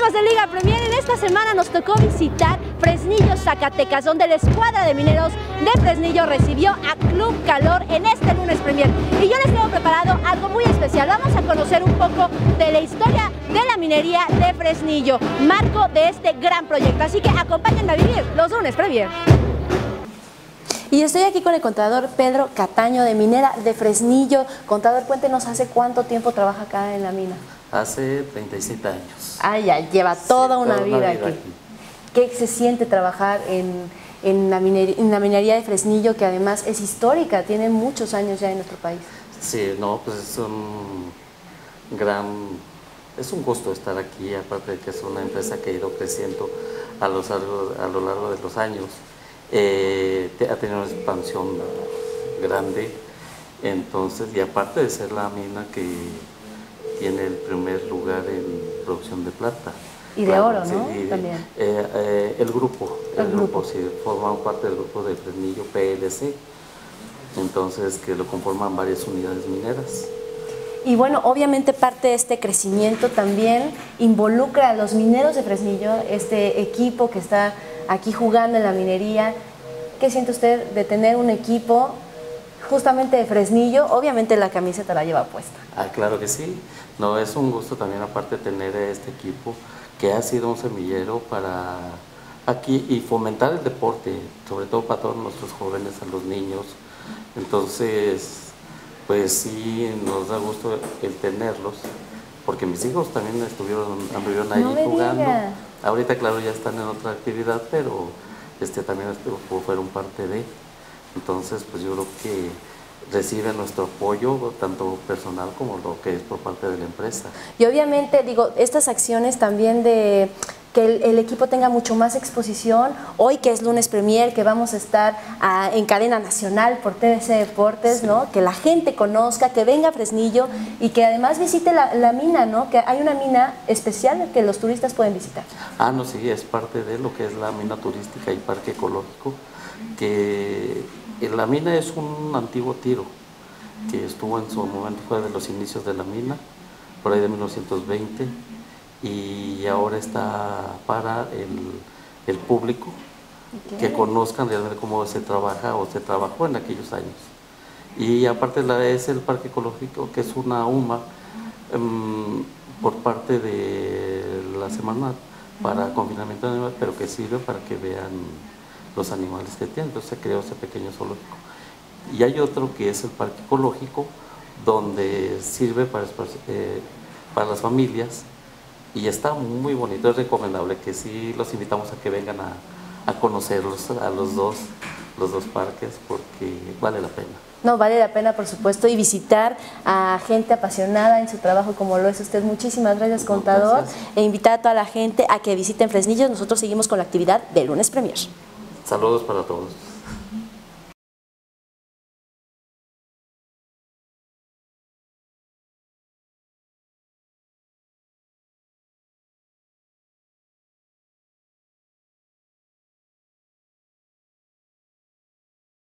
amigos de Liga Premier, en esta semana nos tocó visitar Fresnillo, Zacatecas, donde la escuadra de mineros de Fresnillo recibió a Club Calor en este lunes Premier. Y yo les tengo preparado algo muy especial. Vamos a conocer un poco de la historia de la minería de Fresnillo, marco de este gran proyecto. Así que acompáñenme a vivir los lunes Premier. Y estoy aquí con el contador Pedro Cataño, de Minera de Fresnillo. Contador, cuéntenos, ¿hace cuánto tiempo trabaja acá en la mina? Hace 37 años. Ah, ya, lleva toda una vida aquí. ¿Qué se siente trabajar en la minería de Fresnillo, que además es histórica, tiene muchos años ya en nuestro país? Sí, no, pues es un gusto estar aquí, aparte de que es una empresa que ha ido creciendo a lo largo de los años. Ha tenido una expansión grande, entonces, y aparte de ser la mina que tiene el primer lugar en producción de plata. Y de oro, ¿no? Sí, también. El grupo, sí, forman parte del grupo de Fresnillo PLC, entonces que lo conforman varias unidades mineras. Y bueno, obviamente parte de este crecimiento también involucra a los mineros de Fresnillo, este equipo que está aquí jugando en la minería. ¿Qué siente usted de tener un equipo justamente de Fresnillo? Obviamente la camiseta la lleva puesta. Ah, claro que sí. No, es un gusto también, aparte de tener este equipo que ha sido un semillero para aquí y fomentar el deporte, sobre todo para todos nuestros jóvenes, a los niños. Entonces, pues sí, nos da gusto el tenerlos, porque mis hijos también anduvieron ahí jugando. Diga. Ahorita, claro, ya están en otra actividad, pero también fueron parte de. Entonces, pues yo creo que reciben nuestro apoyo, tanto personal como lo que es por parte de la empresa. Y obviamente, digo, estas acciones también de que el equipo tenga mucho más exposición, hoy que es lunes Premier, que vamos a estar en cadena nacional por TVC Deportes, sí, ¿no? Que la gente conozca, que venga a Fresnillo y que además visite la mina, ¿no? Que hay una mina especial que los turistas pueden visitar. Ah, no, sí, es parte de lo que es la mina turística y parque ecológico, que la mina es un antiguo tiro que estuvo en su momento, fue de los inicios de la mina, por ahí de 1920, y ahora está para el público, que conozcan realmente cómo se trabaja o se trabajó en aquellos años. Y aparte es el parque ecológico, que es una UMA por parte de la Semarnat para confinamiento de animales, pero que sirve para que vean los animales que tienen. Entonces se creó ese pequeño zoológico. Y hay otro que es el parque ecológico, donde sirve para las familias, y está muy bonito. Es recomendable que sí los invitamos a que vengan a conocerlos, a los dos parques, porque vale la pena. No, vale la pena, por supuesto, y visitar a gente apasionada en su trabajo como lo es usted. Muchísimas gracias, contador, Gracias. E invitar a toda la gente a que visiten Fresnillo. Nosotros seguimos con la actividad de lunes Premier. Saludos para todos.